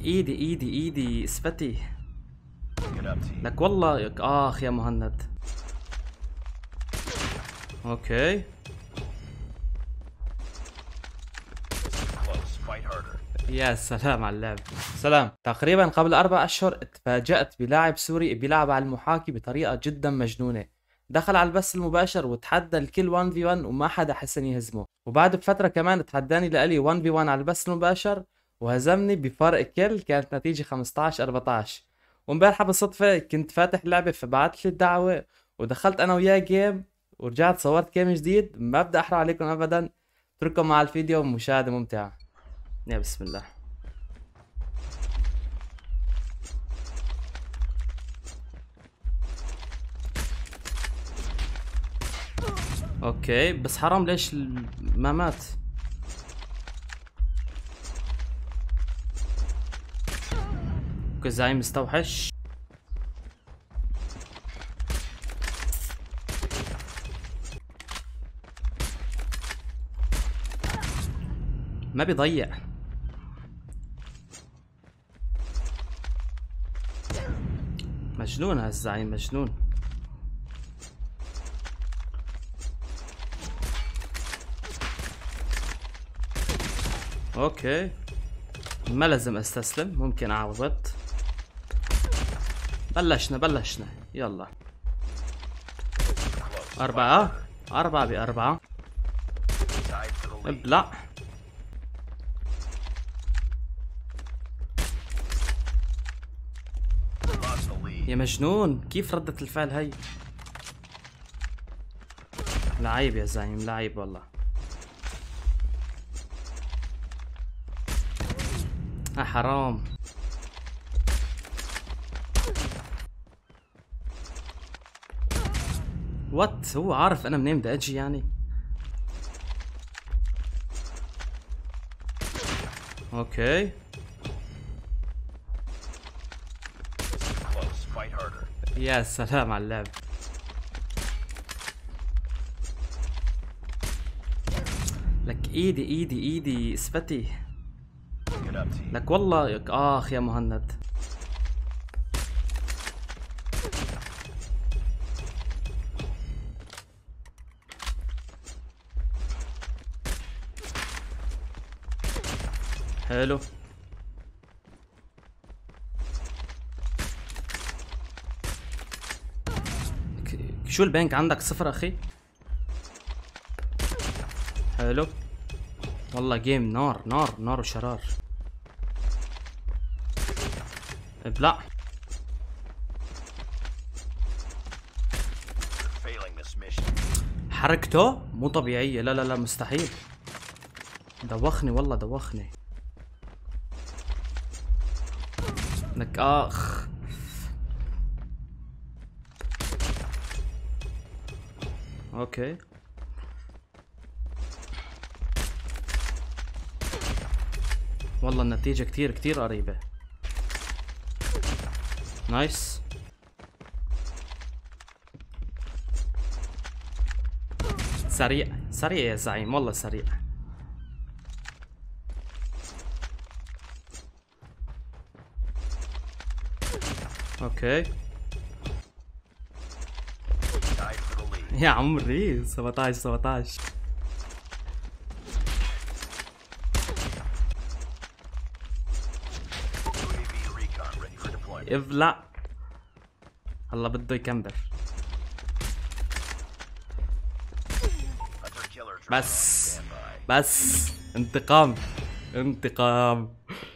ايدي ايدي ايدي اثبتي لك والله. اخ يا مهند. اوكي يا سلام على اللعب. سلام. تقريبا قبل 4 أشهر اتفاجأت بلاعب سوري بيلعب على المحاكي بطريقة جدا مجنونة. دخل على البث المباشر وتحدى الكل 1v1 وما حدا حسن يهزمه، وبعد بفترة كمان تحداني لألي 1v1 على البث المباشر وهزمني بفارق كل. كانت نتيجة 15-14. وامبارحة بالصدفة كنت فاتح لعبة فبعت لي الدعوة ودخلت أنا وياه جيم ورجعت صورت جيم جديد. ما بدي أحرق عليكم أبدا، اترككم مع الفيديو مشاهدة ممتعة. يا بسم الله. اوكي بس حرام ليش ما مات. اوكي زعيم مستوحش. ما بيضيع. مجنون هالزعيم مجنون. اوكي ما لازم استسلم، ممكن اعوض. بلشنا يلا. 4 ب4. ابلع. يا مجنون كيف ردة الفعل هي؟ لعيب يا زعيم لعيب والله. حرام. وات هو عارف انا منين بدي اجي يعني. اوكي يا سلام على اللعب. لك ايدي ايدي ايدي اثبتي لك والله. اخ يا مهند. حلو. شو البنك عندك 0 اخي؟ حلو والله جيم نار نار نار وشرار. ابلع. حركته مو طبيعية. لا لا لا مستحيل. دوخني والله دوخني. لك اخ. اوكي والله النتيجة كتير كتير قريبة. نايس. سريع سريع يا زعيم والله سريع. اوكي يا عمري 17. ابلع. هلا بده يكمبر. بس انتقام.